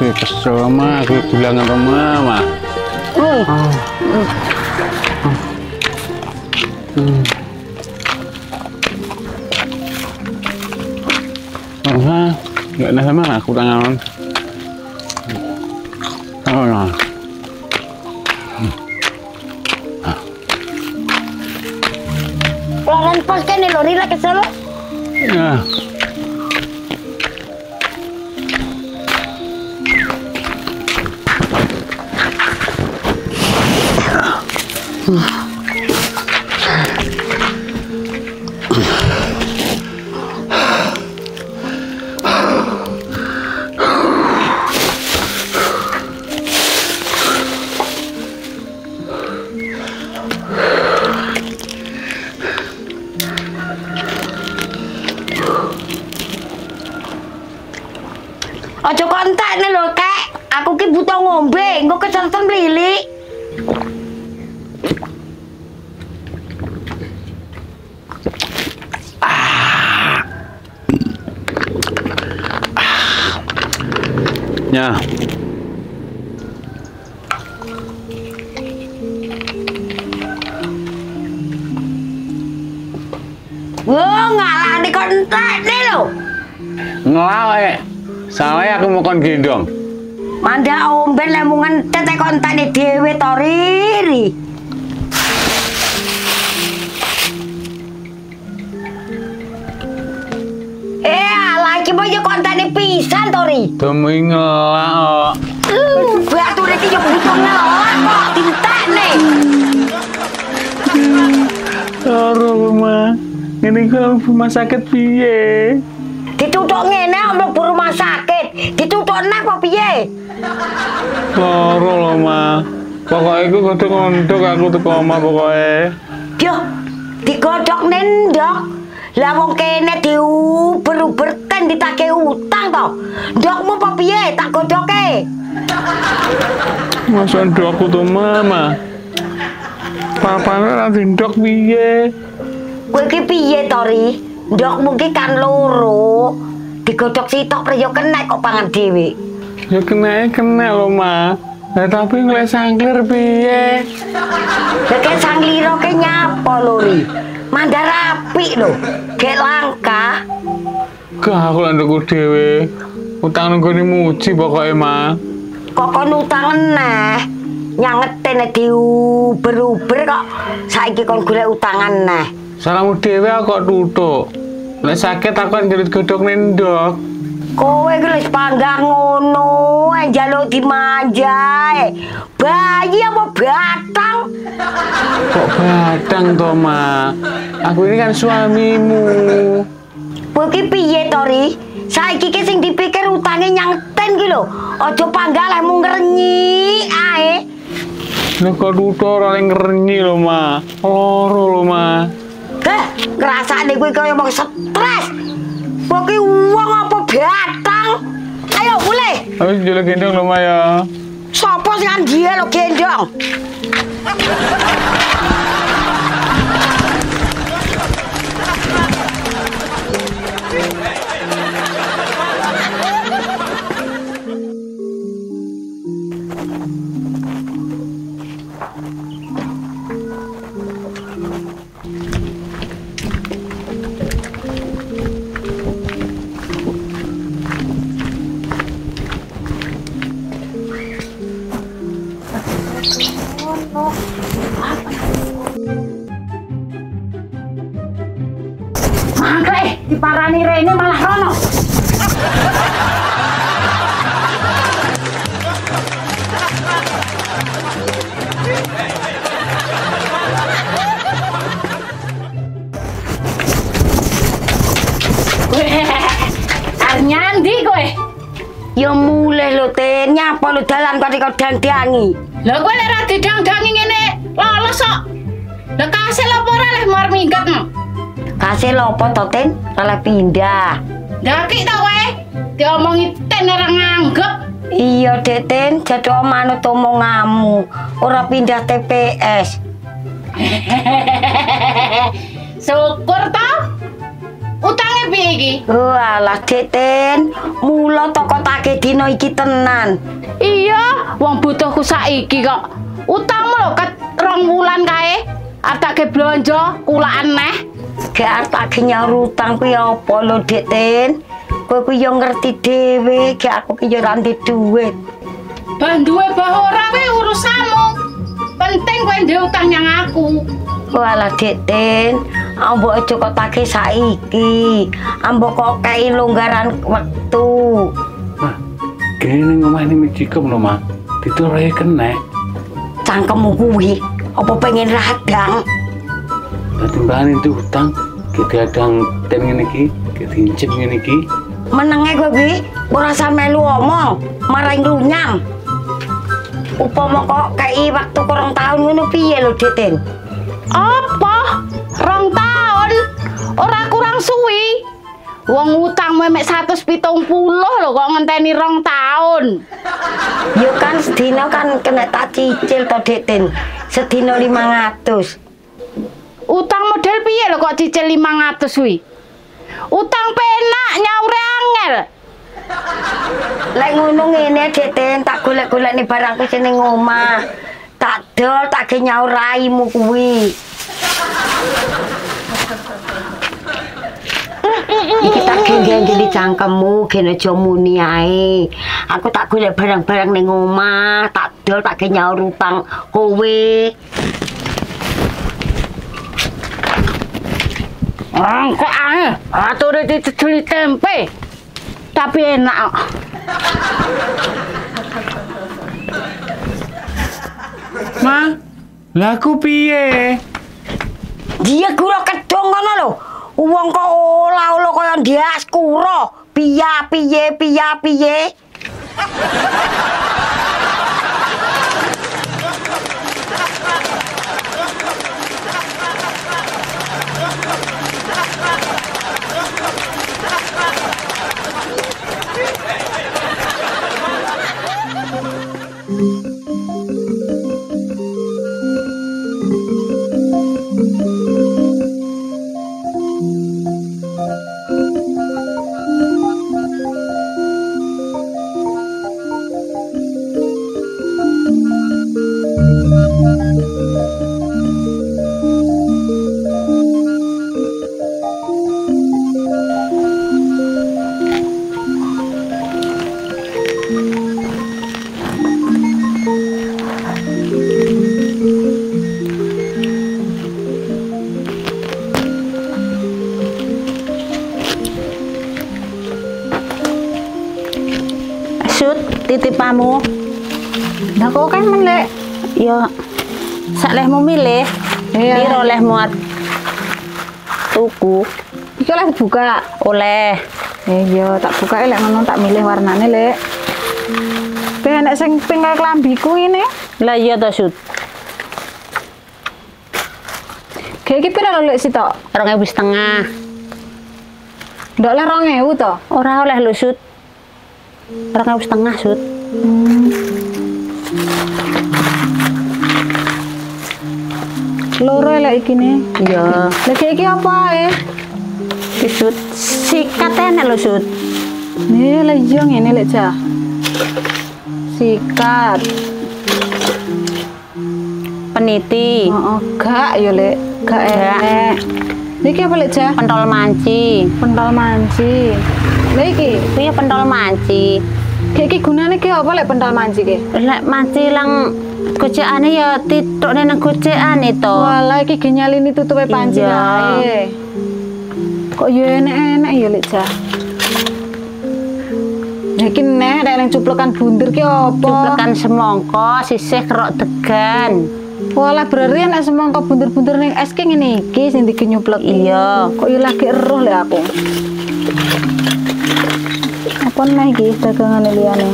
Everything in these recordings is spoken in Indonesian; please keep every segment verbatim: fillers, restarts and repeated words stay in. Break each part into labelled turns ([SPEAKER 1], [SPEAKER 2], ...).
[SPEAKER 1] Aku kesel mah, aku bilang sama mama.
[SPEAKER 2] Hmm.
[SPEAKER 1] Oh. Hmm. Oh, nggak ada sama aku tangan. Oh, no.
[SPEAKER 2] Lawan pos kan lho, rila kesel.
[SPEAKER 1] Ya.
[SPEAKER 2] Ojo kontak nih lho, Kak. Aku ki butuh ngombe, engko kecanten mlili.
[SPEAKER 1] Ya.
[SPEAKER 2] Wah, ngalah di kontak nih lho.
[SPEAKER 1] Ngelawe. Soalnya aku mau kon gendong.
[SPEAKER 2] Manda omben lemungan tetek kontak nih dhewe to Riri. Eh, lagi mau kontak nih pisan to Ri.
[SPEAKER 1] Demi ngelak.
[SPEAKER 2] Uh, batu iki yo butuh ngelak kok tintak nih.
[SPEAKER 1] Loro rumah. Ini kalau rumah sakit piye?
[SPEAKER 2] Ditutuk ngene mlebu rumah sakit. Ditutuk nang apa piye?
[SPEAKER 1] Loro lho, Ma. Pokoke iku kudu ngontok aku teko omah pokoke.
[SPEAKER 2] Yo, digodhok nendok. Lah wong kene diuber-uber ten ditake utang to. Ndokmu apa piye tak godhoke?
[SPEAKER 1] Masa ndokku to, Mama? Papane ra ndok piye?
[SPEAKER 2] Kowe iki piye to, Ri? Ndokmu ki kan loro. Digodhok sitok priyo kena kok pangan dhewe.
[SPEAKER 1] Ya kena kena lho, Ma. Lah tapi ngelek sangklir piye?
[SPEAKER 2] Lah kek sangliro ke nyapa lho, Ri? Mandar apik lho. Gek langka.
[SPEAKER 1] Gak aku lak ndokku dhewe. Utang nang gone muji pokoke, Ma.
[SPEAKER 2] Kok kon utang neh. Nyangetene diuber-uber kok saiki kon golek utangan neh.
[SPEAKER 1] Salahmu dhewe aku kok tutuk. Nek sakit aku kan njerit godhok nendok.
[SPEAKER 2] Kowe iki wis panggah ngono, njaluk dimanja. Bayi apa batang?
[SPEAKER 1] Kok batang to, Ma? Aku ini kan suamimu.
[SPEAKER 2] Kowe iki piye to, Ri? Saiki ki sing dipikir utange nyang ten ki lho. Aja panggah lemu ngrenyi ae.
[SPEAKER 1] Nek kok tutuk ora ngrenyi lho, Ma. Loro lho, Ma.
[SPEAKER 2] Heh, ngrasane kowe kaya wong stres. Kowe ki wong apa batang? Ayo mulai.
[SPEAKER 1] Wis njaluk gendong lho, Ma ya.
[SPEAKER 2] Sopo sing kan dia lo gendong? Mangga eh, diparani rene malah rono. Arnyandi kowe. Ya mulai lho, Ten. Nyapa lho dalan kok kok dang-dangi.
[SPEAKER 3] Lah kowe lek ra didang-dangi ngene lolos kok. Lah kasil apa ora leh mar minggat.
[SPEAKER 2] Kasih lopo to, Ten? Oleh pindah.
[SPEAKER 3] Ndaki to kowe. Diomongi Ten ora nganggep.
[SPEAKER 2] Iya, Dek, Ten. Jadwal manut omonganmu. Ora pindah T P S.
[SPEAKER 3] Syukur to. Utange piye iki?
[SPEAKER 2] Walah, Deten, mula toko take dino iki tenan.
[SPEAKER 3] Iya, wong butuhku saiki kok. Utangmu lho ket rong wulan kae. Artake blonjo kulaan neh.
[SPEAKER 2] Gak artake nyaur utang kuwi apa lho, Deten? Kowe kuwi yo ngerti dhewe, gak aku ki yo ora ndek dhuwit.
[SPEAKER 3] Bah duwe bah ora kuwi urusanmu. Penting kowe ndek utang nyang aku.
[SPEAKER 2] Walah, Deten, ambo aja kok take saiki. Ambo kok kei longgaran wektu.
[SPEAKER 1] Mah, kene ngomah ini mijikem lho, Mah. Ditulai kena.
[SPEAKER 2] Cangkemmu kuwi apa pengen radang?
[SPEAKER 1] Dadi mbane itu utang, kita adang ten ngene iki, kita incip ngene iki.
[SPEAKER 2] Menenge kowe kuwi ora sampe lu omong, maring lunyam. Upama kok kei waktu kurang tahun ngono piye lho, Deten?
[SPEAKER 3] Apa? Rong tahun? Ora kurang suwi. Wong utang mek seratus pitung puluh lho kok ngenteni rong tahun.
[SPEAKER 2] Yo kan sedina kan kena tak cicil to, Deten. Sedina lima ratus.
[SPEAKER 3] Utang model piye lho kok cicil lima ratus kuwi? Utang penak nyaure angel.
[SPEAKER 2] Lek ngono ngene, Deten, tak golek-golek nih barangku sing ning omah. Tak dol tak ge nyaur raimu kuwi. Iki tak gengge di cangkemmu, gen aja muni ae. Aku tak golek barang-barang ning omah, tak dol tak ge nyaur utang kowe.
[SPEAKER 3] Ah, kok ae ature diceduli tempe. Tapi enak kok.
[SPEAKER 1] Mah, lah aku piye?
[SPEAKER 2] Dia kura kedong ngono lho. Wong kok olah-olah kaya ndias kura. Piya piye piya piye.
[SPEAKER 4] Titipamu.
[SPEAKER 3] Lah kok kan men lek
[SPEAKER 4] Ya sak lehmu milih.
[SPEAKER 3] Iya.
[SPEAKER 4] Piro lehmu arep tuku?
[SPEAKER 3] iki oleh dibuka.
[SPEAKER 4] Oleh.
[SPEAKER 3] Eh iya tak buka lek ngono tak milih warnane lek. Pe enek sing pink kaya klambiku ini.
[SPEAKER 4] Lah iya to, Sud.
[SPEAKER 3] Kayak iki piro lho lek sitok?
[SPEAKER 4] Rong ewu setengah.
[SPEAKER 3] Ndak oleh rong ewu to.
[SPEAKER 4] Ora oleh lho, Sud. Rong ewu setengah, Sud.
[SPEAKER 3] Loro lek iki ne.
[SPEAKER 4] Iya.
[SPEAKER 3] Lek iki apa ae?
[SPEAKER 4] Iki, Sud. Sikat enek lho, Sud.
[SPEAKER 3] Nih lek iya ngene lek ja. Sikat.
[SPEAKER 4] Peniti.
[SPEAKER 3] Heeh, gak ya lek, gak enek. Niki apa lek ja?
[SPEAKER 4] Pentol manci.
[SPEAKER 3] Pentol manci. Lek iki,
[SPEAKER 4] Kuwi pentol manci.
[SPEAKER 3] kayak iki gunane ki apa lek pentol manci ki?
[SPEAKER 4] Lek manci lang gocekane ya titukne nang gocekane to.
[SPEAKER 3] Walah iki genyalini tutupe panci
[SPEAKER 4] Iya.
[SPEAKER 3] kae. Kok yo enek-enek ya lek ja. Iki nek nek nang cuplukan bunder ki apa?
[SPEAKER 4] Cuplekan semangka sisih kerok degan.
[SPEAKER 3] Walah berarti nek semangka bunder-bunder ning es ki ngene iki sing digenyuplek.
[SPEAKER 4] Iya.
[SPEAKER 3] Kok yo lagi eruh lek aku. Apa nih iki dagangan liyane?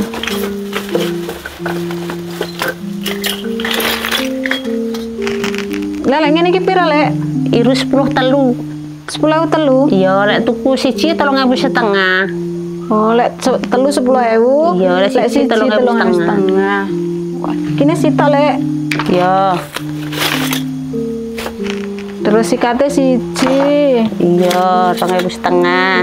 [SPEAKER 3] Lah lek ngene iki piro lek?
[SPEAKER 4] Iru sepuluh telu.
[SPEAKER 3] sepuluh ewu telu.
[SPEAKER 4] Iya, lek tuku siji telung ewu setengah.
[SPEAKER 3] Oh, lek se- telu sepuluh ewu.
[SPEAKER 4] Iya, lek siji telung ewu setengah.
[SPEAKER 3] Wah, kini sitok lek.
[SPEAKER 4] Iya.
[SPEAKER 3] Terus sikate siji.
[SPEAKER 4] Iya, rong ewu setengah.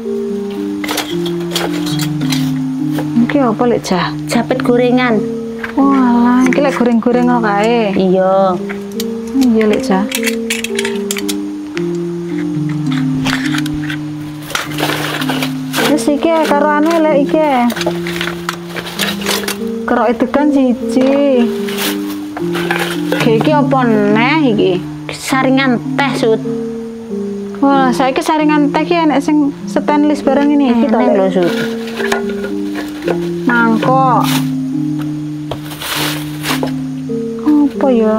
[SPEAKER 3] Iki apa lek Jah?
[SPEAKER 4] Japit gorengan.
[SPEAKER 3] Walah, iki lek goreng-goreng kok kae.
[SPEAKER 4] Iya.
[SPEAKER 3] Iya lek Jah. Terus iki karo anu lek iki. Kerok itu kan siji. Iki apa neh iki?
[SPEAKER 4] Saringan teh, Sud.
[SPEAKER 3] Wah, saiki saringan teh ki enek sing stainless barang ini iki to.
[SPEAKER 4] Enak lho, Sud.
[SPEAKER 3] Mangkok. Apa ya?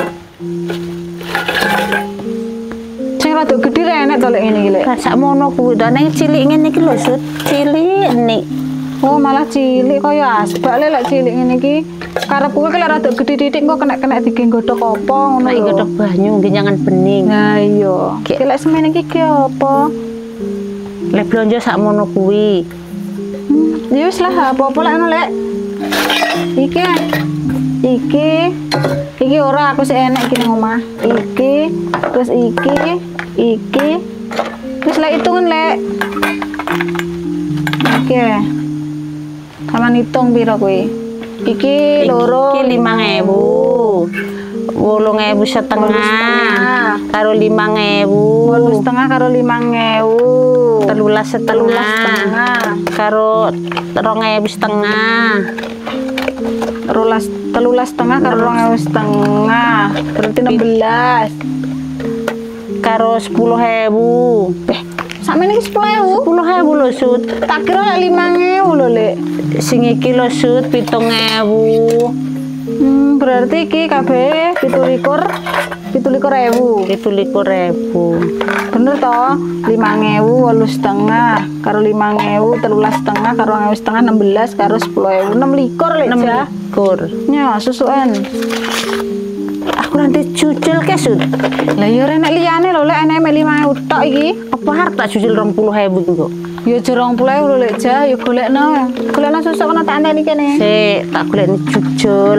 [SPEAKER 3] Sing rada gedhe ra enek to lek ngene iki lek.
[SPEAKER 4] Sak mono kuwi dane cilik ngene iki lho, Sud. Cilik nih.
[SPEAKER 3] Oh, malah cilik kaya asbak lek lek cilik ngene iki. Karepku ki lek rada gedhe titik kok kena-kena digodhog apa ngono
[SPEAKER 4] Nek
[SPEAKER 3] lho.
[SPEAKER 4] godhog banyu nggih jangan bening.
[SPEAKER 3] Nah iya.
[SPEAKER 4] Ki-
[SPEAKER 3] Ki lek semene iki ki apa?
[SPEAKER 4] Lek blonjo sak mono kuwi.
[SPEAKER 3] Hmm, ya wis lah apa-apa lek ngono lek. Iki. Iki. Iki ora aku sik enek iki nang omah. Iki, terus iki, iki. Terus lek hitungan lek. Oke. Kapan hitung piro kuwi? Iki loro
[SPEAKER 4] Iki limang ewu. Wolung ewu setengah. Karo limang ewu.
[SPEAKER 3] wolu setengah karo limang ewu.
[SPEAKER 4] Telulas
[SPEAKER 3] Telulas
[SPEAKER 4] setengah.
[SPEAKER 3] setengah.
[SPEAKER 4] Karo rong ewu setengah.
[SPEAKER 3] Telulas telulas setengah karo rong ewu setengah. Berarti enam belas.
[SPEAKER 4] Karo sepuluh ewu.
[SPEAKER 3] Eh, sakmene iki sepuluh ewu.
[SPEAKER 4] Sepuluh ewu lho, Sud.
[SPEAKER 3] Tak kira lek limang ewu lho, Lek.
[SPEAKER 4] Sing iki lho, Sud, pitung ewu.
[SPEAKER 3] Hmm, berarti iki kabeh pitu likur, pitu likur ewu.
[SPEAKER 4] Itu likur ewu.
[SPEAKER 3] Bener toh? Limang ewu, wolu setengah, karo limang ewu, telulas setengah, karo rong ewu setengah, enam belas, karo sepuluh ewu, enam likur lek
[SPEAKER 4] Enam
[SPEAKER 3] Jah.
[SPEAKER 4] likur.
[SPEAKER 3] Ya, susuan.
[SPEAKER 4] Aku nanti cucul ke, Sud.
[SPEAKER 3] Lah ya ora enek liyane lho, lek enek mek lima ewu tok iki.
[SPEAKER 4] Apa harap tak cucul rong puluh ewu kok?
[SPEAKER 3] Ya jerong puluh ewu lho, Lek Jah, ya golekno. Golekno susuk kena tak anteni kene.
[SPEAKER 4] Sik, tak golek cucul.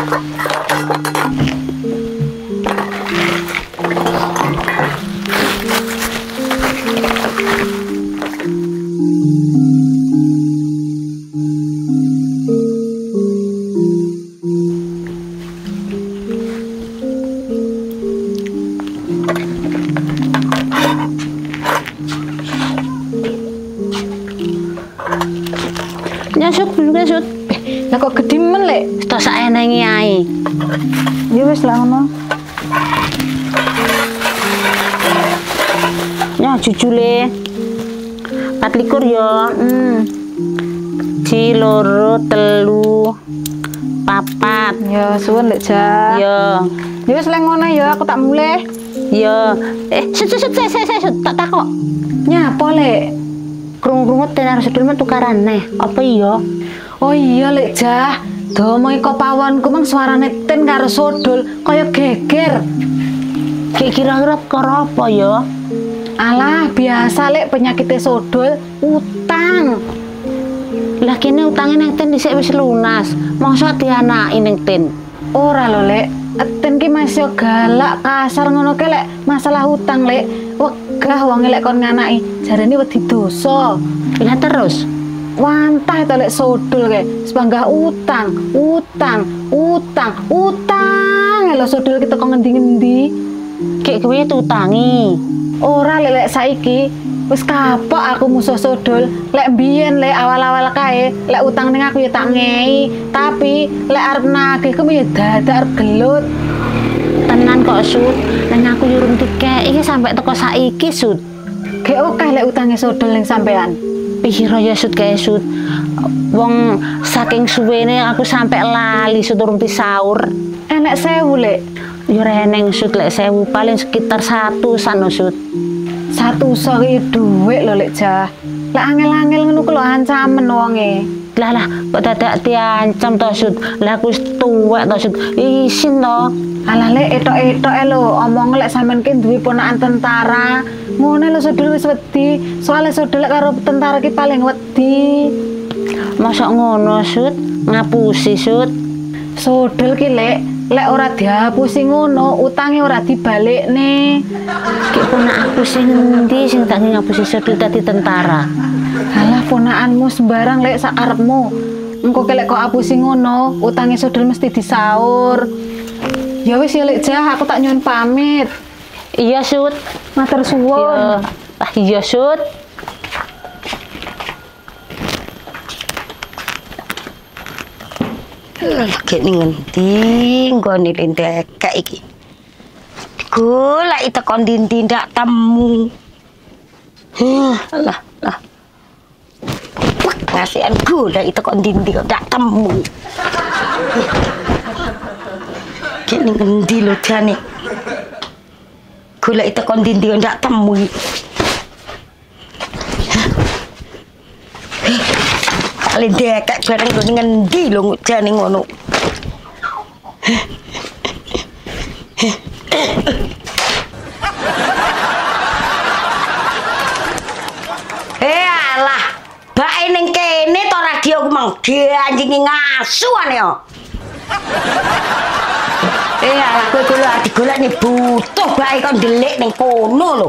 [SPEAKER 4] Nyasuk juga, Sud.
[SPEAKER 3] Lah kok gedhi men, Lek?
[SPEAKER 4] Tok sak enenge ae.
[SPEAKER 3] Ya wis lah ngono.
[SPEAKER 4] Ya jujule. Pat likur ya. Hmm. Ci loro telu papat.
[SPEAKER 3] Ya suwun Lek Jah.
[SPEAKER 4] Ya.
[SPEAKER 3] Ya wis lah ngono ya, aku tak mulih.
[SPEAKER 4] Ya. Eh, Sud sud sud sud sud, sud. Tak takok.
[SPEAKER 3] Nyapa, Lek?
[SPEAKER 4] Krungu-krungu tenar sedul men tukaran neh. Apa iya?
[SPEAKER 3] Oh iya Lek Jah, domo iko pawonku mang suarane ten karo sodol kaya geger.
[SPEAKER 4] Ki kira-kira perkara apa ya?
[SPEAKER 3] Alah, biasa Lek penyakitnya sodol utang.
[SPEAKER 4] Lah kene utange nang ten dhisik wis lunas. Mosok dianaki ning ten.
[SPEAKER 3] Ora lho Lek, ten ki masih galak kasar ngono ke Lek masalah utang Lek. Wegah wong lek kon nganaki, jarene wedi dosa.
[SPEAKER 4] Lah terus
[SPEAKER 3] Wantah to Lek sodol ke, sepanggah utang, utang, utang, utang. Lho sodol kita kok ngendi-ngendi.
[SPEAKER 4] kek kowe tutangi.
[SPEAKER 3] Ora lek lek saiki wis kapok aku musuh sodol. Lek mbiyen lek awal-awal kae lek utang ning aku ya tak ngei, tapi lek arep nagih ku ya dadak arep gelut.
[SPEAKER 4] Tenan kok, Sud. Nang aku yurung dikek iki sampe teko saiki, Sud.
[SPEAKER 3] Gek akeh lek utange sodol ning sampean.
[SPEAKER 4] Piro ya, Sud, kae, Sud. Wong saking suwene aku sampe lali Sud urung disaur.
[SPEAKER 3] Enek sewu lek.
[SPEAKER 4] Ya reneng, Sud, lek sewu paling sekitar satu sano, Sud.
[SPEAKER 3] Satu so iki dhuwit lho lek Jah. Lek angel-angel ngono ku lho ancamen wonge.
[SPEAKER 4] Lah lah, kok dadak diancam to, Sud. Lah aku wis tuwek to, Sud. Isin to.
[SPEAKER 3] Alah lek etok-etok lho omong lek sampean ki duwe ponakan tentara. Ngono lho sodol wis wedi. Soale sodol lek karo tentara ki paling wedi.
[SPEAKER 4] Mosok ngono, Sud? Ngapusi, Sud.
[SPEAKER 3] Sodol ki lek Lek ora dihapusi ngono, utange ora dibalekne.
[SPEAKER 4] Ki ponak aku sing endi sing tak ngapusi Sudut dadi tentara.
[SPEAKER 3] Halah ponakanmu sembarang lek sak arepmu. Engko kelek kok apusi ngono, utange Sudut mesti disaur. Ya wis ya lek Jah, aku tak nyuwun pamit.
[SPEAKER 4] Iya, Sud.
[SPEAKER 3] Matur
[SPEAKER 4] Iya.
[SPEAKER 3] suwun.
[SPEAKER 4] Ah, iya, Sud.
[SPEAKER 2] Lagi ning ngendi nggone lendekek iki. Golek tekan ndi ndak temu. Hah, lah lah. Wah, ngasihan golek tekan ndi ndak temu. Ki ning ngendi lho jane. Golek tekan ndi ndak temu. Lendekek bareng nggone ngendi lho jane ngono. Eh alah, bae ning kene to radio ku mang dianjingi ngasuan ya. Eh alah kowe kuwi digolek nih butuh bae kon ndelik ning kono lho.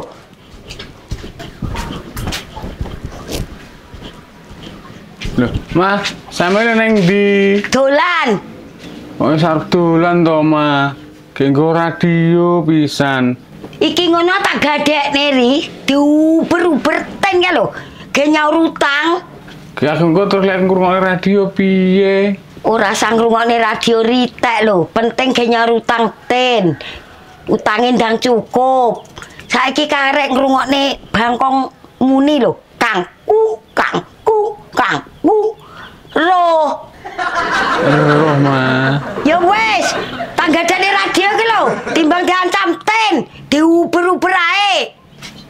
[SPEAKER 1] Loh, Ma, sampe neng di
[SPEAKER 2] Dolan.
[SPEAKER 1] oh sarep dolan to, Ma. Kenggo radio pisan.
[SPEAKER 2] Iki ngono tak gadekne ri, diuber-uber ten ya lho. Ge nyaur utang.
[SPEAKER 1] Ki aku engko terus lek ngrungokne radio piye?
[SPEAKER 2] Ora sang ngrungokne radio ritek lho, penting ge nyaur utang ten. Utange ndang cukup. Saiki karek ngrungokne bangkong muni lho, Kangku, Kangku, Kangku. Roh.
[SPEAKER 1] Roh, Ma.
[SPEAKER 2] Ya wis, tak gadekne radio ki lho, timbang diancam ten, diuber-uber ae.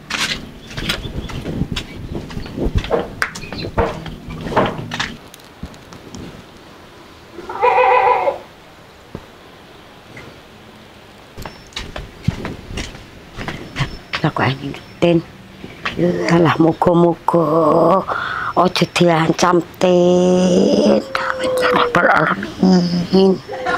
[SPEAKER 2] Aku angin ten. Alah muga-muga aja diancam ten. Alamin.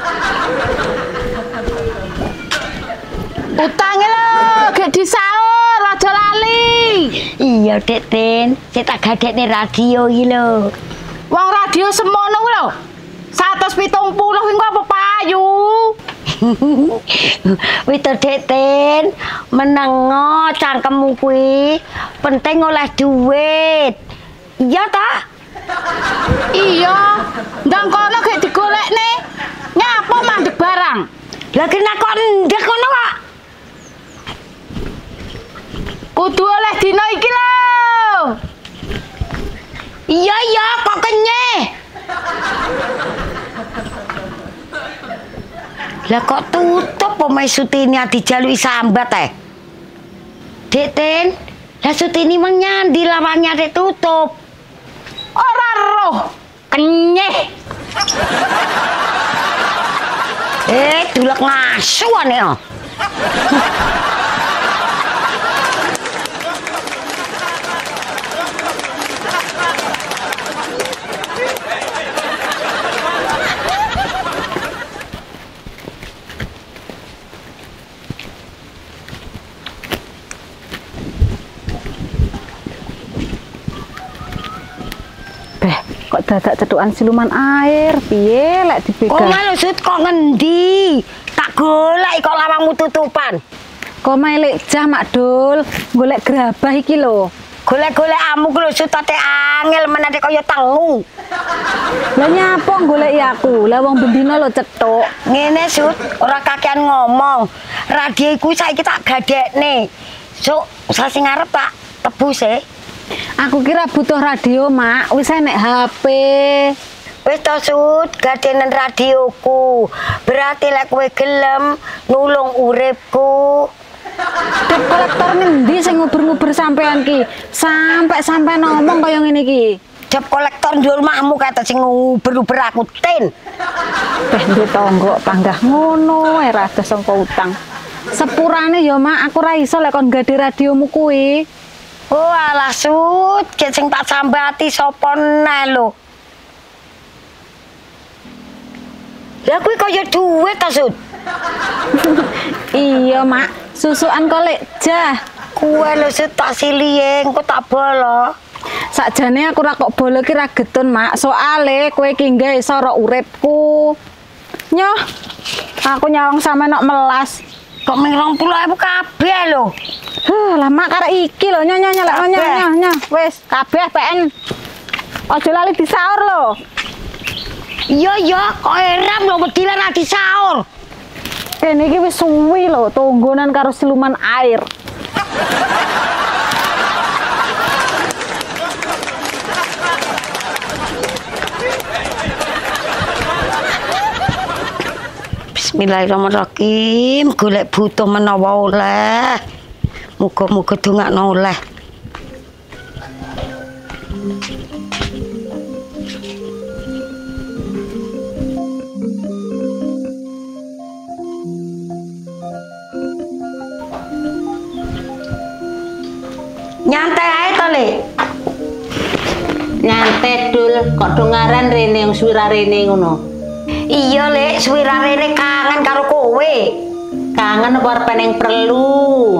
[SPEAKER 3] Utange lho, gek disaur, aja lali.
[SPEAKER 2] Iya, Dek Ten. Saya tak gadekne radio iki lho.
[SPEAKER 3] Wong radio semono kuwi lho. seratus pitung puluh kuwi apa payu?
[SPEAKER 2] Wis to, Dek Ten. Menengo cangkemmu kuwi. Penting oleh duit. Iya ta?
[SPEAKER 3] Iya, ndang kono gek digolekne. Nyapa mandeg barang.
[SPEAKER 2] Lah kena kok ndek kono kok.
[SPEAKER 3] Kudu oleh dina iki lho.
[SPEAKER 2] Iya iya kok kenyeh. Lah kok tutup pemain Sutini dijalui sambat eh. Dek Ten, lah Sutini mang nyandi lawangnya dek tutup.
[SPEAKER 3] Ora roh, kenyeh.
[SPEAKER 2] Eh, dulek ngasuan ya.
[SPEAKER 3] Beh, kok dadak cetukan siluman air, piye lek dipegang?
[SPEAKER 2] Oh malu Sut kok ngendi? Tak golek kok lawangmu tutupan.
[SPEAKER 3] Kok melek Jah Mak Dul, golek gerabah iki lho.
[SPEAKER 2] Golek-golek amuk lho Sut ate angel menate kaya tengu.
[SPEAKER 3] Lah nyapa goleki aku? Lah wong bendina lho cetuk.
[SPEAKER 2] Ngene Sut, ora kakean ngomong. Radio iku saiki tak gadekne. Sok sasi ngarep tak tebus e.
[SPEAKER 3] Aku kira butuh radio, Mak. Wis enek H P.
[SPEAKER 2] Wis to Sut, gadenen radioku. Berarti lek kowe gelem nulung uripku.
[SPEAKER 3] Dep kolektor ngendi sing nguber-nguber sampean ki? Sampai-sampai ngomong kaya ngene iki.
[SPEAKER 2] Dep kolektor ndur mahmu kata sing nguber-uber aku Ten.
[SPEAKER 3] Beh duwe tangga panggah ngono wae ra ada sangka utang. Sepurane ya Mak, aku ra iso lek kon gade radiomu kuwi.
[SPEAKER 2] Oh alah Sut, ki sing tak sambati sapa neh lho. Lah kuwi kaya duit ta, Sud.
[SPEAKER 3] Iya, Mak. Susukan kok lek jah.
[SPEAKER 2] Kuwe lho Sud tak silihe engko tak bolo.
[SPEAKER 3] Sakjane aku ra kok bolo ki ra getun, Mak. Soale kowe ki nggae sora uripku. Nyoh. Aku nyawang sama nok melas.
[SPEAKER 2] Kok ming rong puluh ribu kabeh lho.
[SPEAKER 3] Huh, lah Mak karek iki lho, nyoh nyoh nyoh nyoh nyoh nyoh. Wis kabeh P N. Aja lali disaur lho.
[SPEAKER 2] Iya ya, kok eram lho wedi lan disaur.
[SPEAKER 3] Kene iki wis suwi lho tonggonan karo siluman air.
[SPEAKER 2] Bismillahirrahmanirrahim. Golek butuh menawa oleh. Muga-muga dongakno oleh. Nyantai ae to, Le.
[SPEAKER 4] Nyantet Dul, kok dongaran rene yang suwira rene ngono.
[SPEAKER 2] Iya, Le, suwira rene kangen karo kowe.
[SPEAKER 4] Kangen apa arep neng perlu?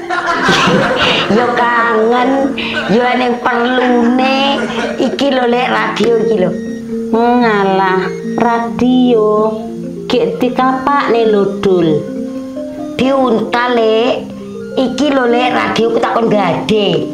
[SPEAKER 2] Yo kangen, yo ning perlune. Iki lho, Le, radio iki lho.
[SPEAKER 4] Ngalah, radio. Gek dikapakne lho Dul.
[SPEAKER 2] Diuntal, Le. Iki lho, Le, radio ku takon gade.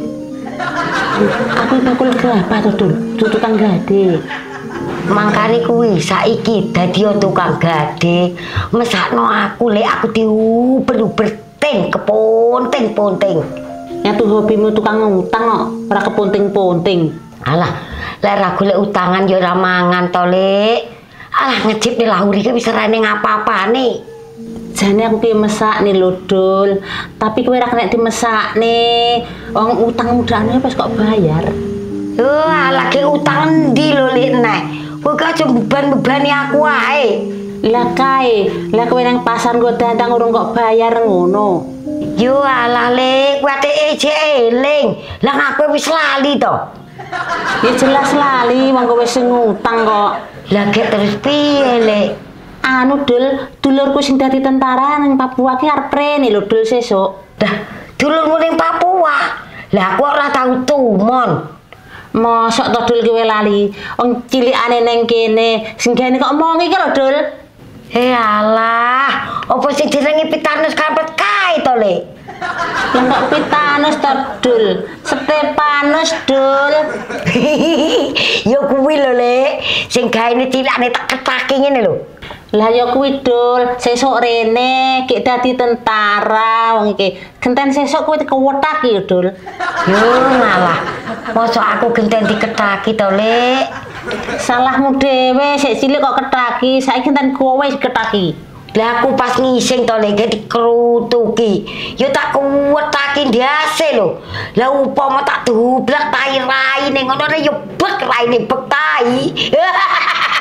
[SPEAKER 4] Aku bakul apa to Dul? Tukang gade.
[SPEAKER 2] Mangkane kuwi saiki dadi tukang gade. Mesakno aku, Le, aku diuber-uber ting keponting-ponting.
[SPEAKER 4] Nyatu hobimu tukang ngutang kok, ora keponting-ponting.
[SPEAKER 2] Alah, lek ra golek utangan ya ora mangan to, Le. Alah ngejip nih lahur iki wis rene ngapa-apane.
[SPEAKER 4] Jane aku ki mesakne lho Dul, tapi kowe ora kena dimesakne. Wong utang mudane wis kok bayar.
[SPEAKER 2] Oh, lagi utang endi lho, Le, nek. Kowe aja beban-bebani aku ae.
[SPEAKER 4] Lah kae, lah kowe nang pasar nggo dandang urung kok bayar ngono.
[SPEAKER 2] Yo alah, Le, kowe atike jek eling. Lah aku wis lali to.
[SPEAKER 4] Ya jelas lali wong kowe sing ngutang kok.
[SPEAKER 2] Lah gek terus piye, Le?
[SPEAKER 4] Anu Dul, dulurku sing dadi tentara nang Papua ki arep rene lho Dul sesuk.
[SPEAKER 2] Dah, dulurmu ning Papua. Lah aku ora tau tumon.
[SPEAKER 4] Mosok to Dul kowe lali. Wong cilikane ning kene, sing gene kok omong iki lho Dul.
[SPEAKER 2] Eh alah, apa sing direngi Pitanus kampret kae to, Le?
[SPEAKER 4] Lah kok Pitanus to Dul, Stepanus Dul.
[SPEAKER 2] Yo kuwi lho, Le, sing gaene cilikane tak ketake ngene lho.
[SPEAKER 4] Lah ya kuwi Dul, sesuk rene gek dadi tentara wong iki. Genten sesuk kowe dikewetak ya Dul.
[SPEAKER 2] Yo ngalah. Mosok aku genten diketaki to, Le.
[SPEAKER 4] Salahmu dhewe, sik cilik kok ketaki, saiki genten kowe ketaki.
[SPEAKER 2] Lah aku pas ngising to, Le, dikrutuki. Yo tak kuwetaki ndase lho. Lah upama tak dublek tai raine ngono yo bek raine bek tai.